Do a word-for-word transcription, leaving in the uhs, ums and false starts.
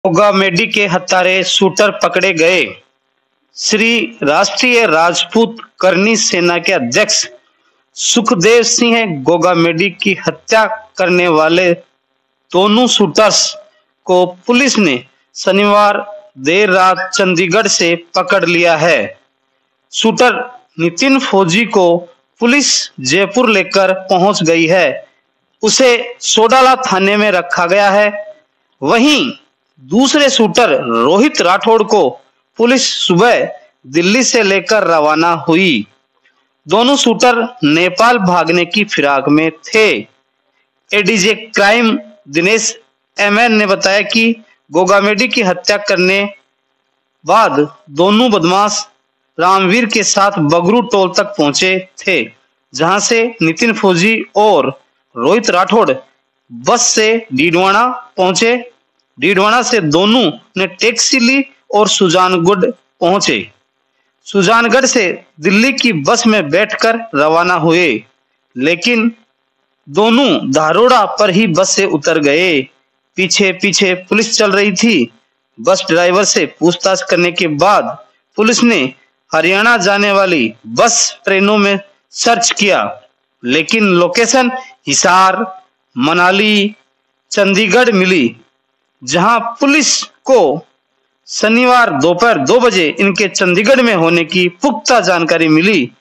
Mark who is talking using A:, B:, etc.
A: गोगामेडी के हत्यारे शूटर पकड़े गए। श्री राष्ट्रीय राजपूत करनी सेना के अध्यक्ष सुखदेव सिंह गोगामेडी की हत्या करने वाले दोनों शूटर्स को पुलिस ने शनिवार देर रात चंडीगढ़ से पकड़ लिया है। शूटर नितिन फौजी को पुलिस जयपुर लेकर पहुंच गई है। उसे सोडाला थाने में रखा गया है। वहीं दूसरे शूटर रोहित राठौड़ को पुलिस सुबह दिल्ली से लेकर रवाना हुई। दोनों शूटर नेपाल भागने की फिराक में थे। एडीजे क्राइम दिनेश एमएन ने बताया कि गोगामेडी की हत्या करने बाद दोनों बदमाश रामवीर के साथ बगरू टोल तक पहुंचे थे, जहां से नितिन फौजी और रोहित राठौड़ बस से डीडवाना पहुंचे। डीडवाना से दोनों ने टैक्सी ली और सुजानगढ़ पहुंचे। सुजानगढ़ से दिल्ली की बस में बैठकर रवाना हुए, लेकिन दोनों धारोड़ा पर ही बस से उतर गए। पीछे पीछे पुलिस चल रही थी। बस ड्राइवर से पूछताछ करने के बाद पुलिस ने हरियाणा जाने वाली बस ट्रेनों में सर्च किया, लेकिन लोकेशन हिसार, मनाली, चंडीगढ़ मिली, जहां पुलिस को शनिवार दोपहर दो बजे इनके चंडीगढ़ में होने की पुख्ता जानकारी मिली।